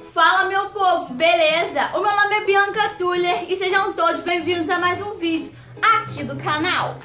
Fala, meu povo, beleza? O meu nome é Bianca Tuller e sejam todos bem-vindos a mais um vídeo aqui do canal.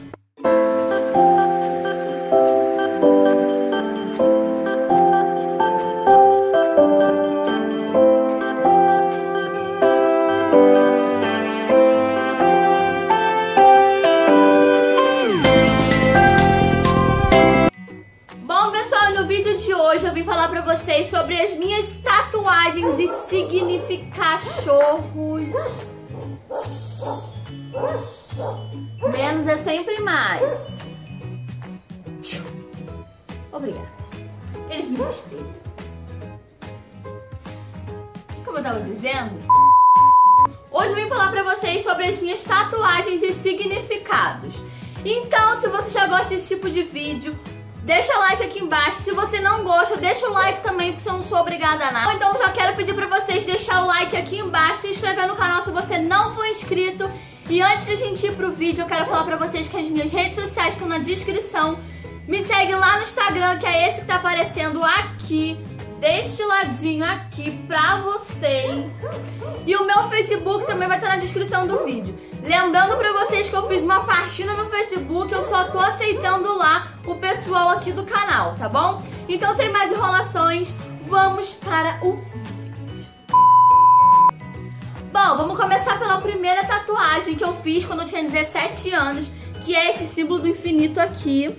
Hoje eu vim falar pra vocês sobre as minhas tatuagens e significachorros. Menos é sempre mais. Obrigada. Eles me respeitam. Como eu tava dizendo, hoje eu vim falar pra vocês sobre as minhas tatuagens e significados. Então, se você já gosta desse tipo de vídeo, deixa o like aqui embaixo. Se você não gosta, deixa o like também, porque eu não sou obrigada a nada. Então já quero pedir pra vocês deixar o like aqui embaixo, se inscrever no canal se você não for inscrito. E antes de a gente ir pro vídeo, eu quero falar pra vocês que as minhas redes sociais estão na descrição. Me segue lá no Instagram, que é esse que tá aparecendo aqui, deste ladinho aqui pra vocês. E o meu Facebook também vai estar na descrição do vídeo. Lembrando pra vocês que eu fiz uma faxina no Facebook, eu só tô aceitando lá o pessoal aqui do canal, tá bom? Então, sem mais enrolações, vamos para o vídeo. Bom, vamos começar pela primeira tatuagem que eu fiz quando eu tinha 17 anos, que é esse símbolo do infinito aqui.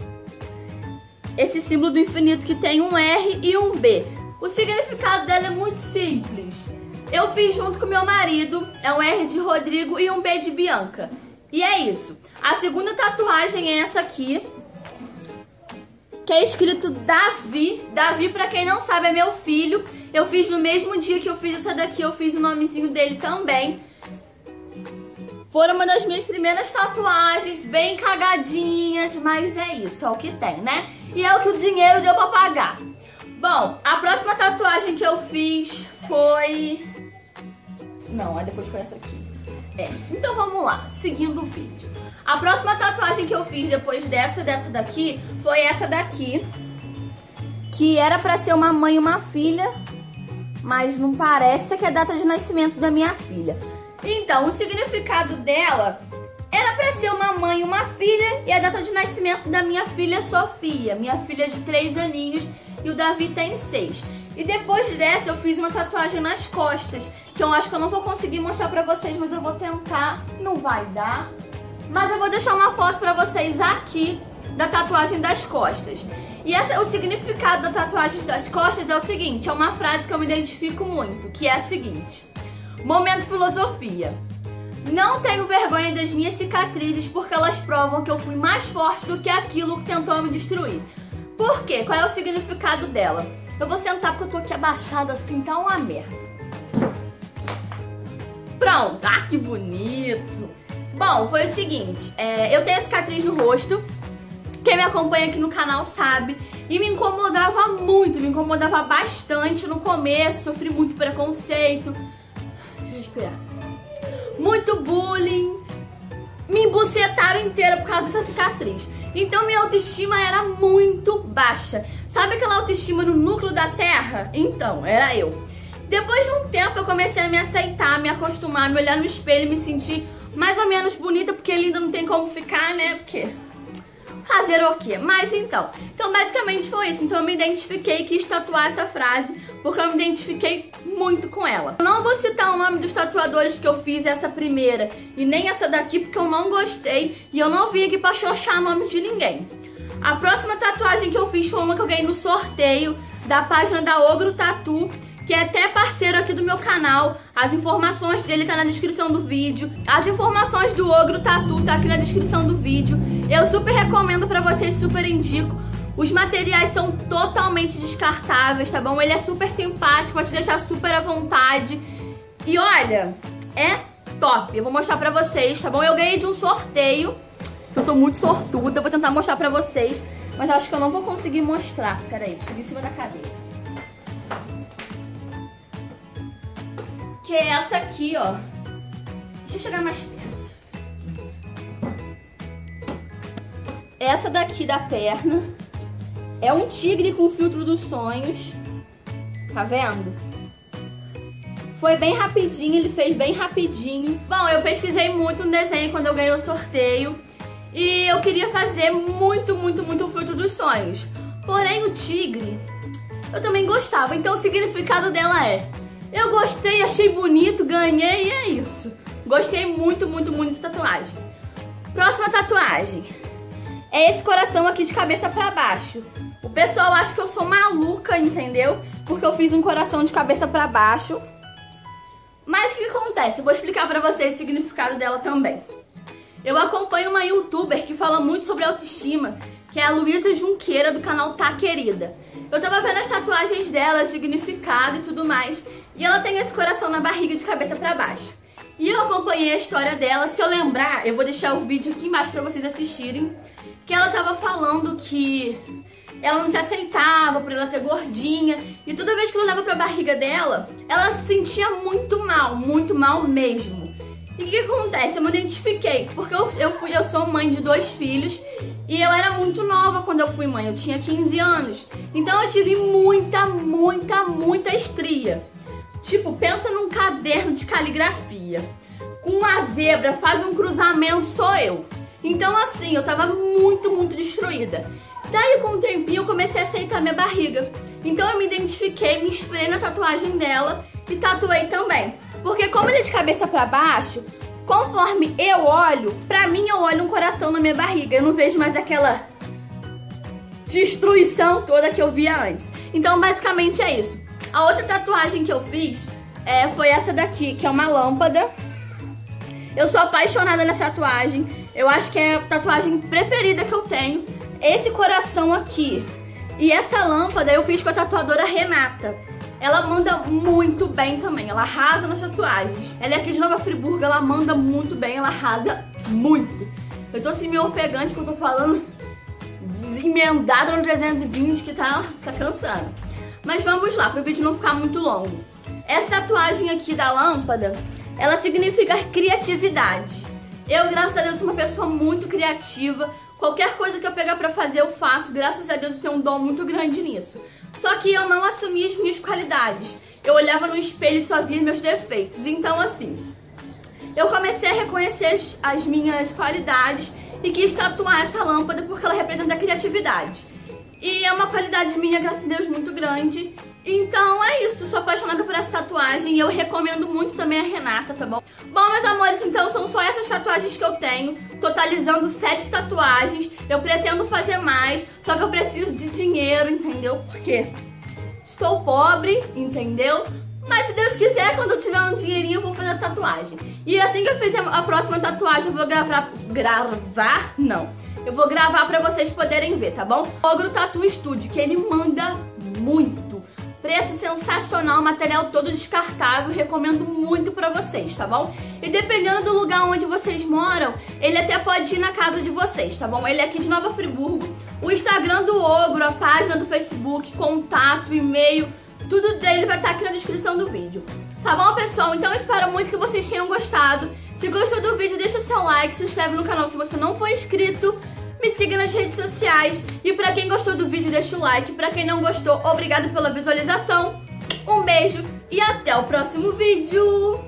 Esse símbolo do infinito que tem um R e um B. O significado dela é muito simples. Eu fiz junto com meu marido, é um R de Rodrigo e um B de Bianca. E é isso. A segunda tatuagem é essa aqui, que é escrito Davi. Davi, pra quem não sabe, é meu filho. Eu fiz no mesmo dia que eu fiz essa daqui, eu fiz o nomezinho dele também. Foram uma das minhas primeiras tatuagens, bem cagadinhas, mas é isso, é o que tem, né? E é o que o dinheiro deu pra pagar. Bom, a próxima tatuagem que eu fiz foi... Não, aí depois foi essa aqui. Então vamos lá, seguindo o vídeo. A próxima tatuagem que eu fiz depois dessa daqui foi essa daqui, que era pra ser uma mãe e uma filha, mas não parece que é a data de nascimento da minha filha. Então, o significado dela era pra ser uma mãe e uma filha, e a data de nascimento da minha filha Sofia, minha filha de 3 aninhos, e o Davi tem 6. E depois dessa eu fiz uma tatuagem nas costas, que eu acho que eu não vou conseguir mostrar pra vocês, mas eu vou tentar. Não vai dar. Mas eu vou deixar uma foto pra vocês aqui da tatuagem das costas. E o significado da tatuagem das costas é o seguinte, é uma frase que eu me identifico muito, que é a seguinte: momento filosofia. Não tenho vergonha das minhas cicatrizes, porque elas provam que eu fui mais forte do que aquilo que tentou me destruir. Por quê? Qual é o significado dela? Eu vou sentar porque eu tô aqui abaixado assim, tá uma merda. Pronto, que bonito. Bom, foi o seguinte, eu tenho cicatriz no rosto, quem me acompanha aqui no canal sabe, e me incomodava muito, me incomodava bastante no começo, sofri muito preconceito, deixa eu respirar, muito bullying, me embucetaram inteira por causa dessa cicatriz. Então minha autoestima era muito baixa. Sabe aquela autoestima no núcleo da terra? Então, era eu. Depois de um tempo eu comecei a me aceitar, me acostumar, me olhar no espelho e me sentir mais ou menos bonita, porque linda não tem como ficar, né? Porque fazer o quê? Mas então basicamente foi isso. Então eu me identifiquei, quis tatuar essa frase, porque eu me identifiquei muito com ela. Eu não vou citar o nome dos tatuadores que eu fiz essa primeira e nem essa daqui, porque eu não gostei e eu não vim aqui pra xoxar o nome de ninguém. A próxima tatuagem que eu fiz foi uma que eu ganhei no sorteio da página da Ogro Tatu, que é até parceiro aqui do meu canal. As informações dele tá na descrição do vídeo. As informações do Ogro Tatu tá aqui na descrição do vídeo. Eu super recomendo pra vocês, super indico. Os materiais são totalmente descartáveis, tá bom? Ele é super simpático, vai te deixar super à vontade. E olha, é top. Eu vou mostrar pra vocês, tá bom? Eu ganhei de um sorteio. Eu sou muito sortuda, vou tentar mostrar pra vocês, mas acho que eu não vou conseguir mostrar. Pera aí, preciso ir em cima da cadeira. Que é essa aqui, ó. Deixa eu chegar mais perto. Essa daqui da perna é um tigre com filtro dos sonhos. Tá vendo? Foi bem rapidinho, ele fez bem rapidinho. Bom, eu pesquisei muito no desenho quando eu ganhei o sorteio. E eu queria fazer muito o Fruto dos Sonhos. Porém, o tigre, eu também gostava. Então o significado dela é: eu gostei, achei bonito, ganhei e é isso. Gostei muito dessa tatuagem. Próxima tatuagem é esse coração aqui de cabeça pra baixo. O pessoal acha que eu sou maluca, entendeu? Porque eu fiz um coração de cabeça pra baixo. Mas o que acontece? Eu vou explicar pra vocês o significado dela também. Eu acompanho uma youtuber que fala muito sobre autoestima, que é a Luísa Junqueira, do canal Tá Querida. Eu tava vendo as tatuagens dela, o significado e tudo mais, e ela tem esse coração na barriga de cabeça pra baixo. E eu acompanhei a história dela. Se eu lembrar, eu vou deixar o vídeo aqui embaixo pra vocês assistirem, que ela tava falando que ela não se aceitava por ela ser gordinha, e toda vez que eu olhava pra barriga dela, ela se sentia muito mal mesmo. E o que acontece? Eu me identifiquei, porque eu sou mãe de 2 filhos e eu era muito nova quando eu fui mãe, eu tinha 15 anos. Então eu tive muita estria. Tipo, pensa num caderno de caligrafia. Com uma zebra, faz um cruzamento, sou eu. Então assim, eu tava muito destruída. Daí com o tempinho eu comecei a aceitar minha barriga. Então eu me identifiquei, me inspirei na tatuagem dela e tatuei também. Porque como ele é de cabeça pra baixo, conforme eu olho, pra mim eu olho um coração na minha barriga. Eu não vejo mais aquela destruição toda que eu via antes. Então basicamente é isso. A outra tatuagem que eu fiz foi essa daqui, que é uma lâmpada. Eu sou apaixonada nessa tatuagem. Eu acho que é a tatuagem preferida que eu tenho. Esse coração aqui e essa lâmpada eu fiz com a tatuadora Renata. Ela manda muito bem também, ela arrasa nas tatuagens. Ela é aqui de Nova Friburgo, ela manda muito bem, ela arrasa muito. Eu tô assim meio ofegante porque eu tô falando emendado no 320 que tá cansando. Mas vamos lá, pro vídeo não ficar muito longo. Essa tatuagem aqui da lâmpada, ela significa criatividade. Eu, graças a Deus, sou uma pessoa muito criativa. Qualquer coisa que eu pegar pra fazer, eu faço. Graças a Deus, eu tenho um dom muito grande nisso. Só que eu não assumi as minhas qualidades. Eu olhava no espelho e só via meus defeitos. Então, assim, eu comecei a reconhecer as minhas qualidades e quis tatuar essa lâmpada porque ela representa a criatividade. E é uma qualidade minha, graças a Deus, muito grande. Então é isso, sou apaixonada por essa tatuagem e eu recomendo muito também a Renata, tá bom? Bom, meus amores, então são só essas tatuagens que eu tenho, totalizando 7 tatuagens. Eu pretendo fazer mais, só que eu preciso de dinheiro, entendeu? Porque estou pobre, entendeu? Mas se Deus quiser, quando eu tiver um dinheirinho, eu vou fazer a tatuagem. E assim que eu fizer a próxima tatuagem, eu vou eu vou gravar pra vocês poderem ver, tá bom? Ogro Tattoo Studio, que ele manda muito. Preço sensacional, material todo descartável, recomendo muito pra vocês, tá bom? E dependendo do lugar onde vocês moram, ele até pode ir na casa de vocês, tá bom? Ele é aqui de Nova Friburgo. O Instagram do Ogro, a página do Facebook, contato, e-mail, tudo dele vai estar aqui na descrição do vídeo. Tá bom, pessoal? Então eu espero muito que vocês tenham gostado. Se gostou do vídeo, deixa seu like, se inscreve no canal se você não for inscrito. Me siga nas redes sociais. E pra quem gostou do vídeo, deixa o like. Pra quem não gostou, obrigado pela visualização. Um beijo e até o próximo vídeo.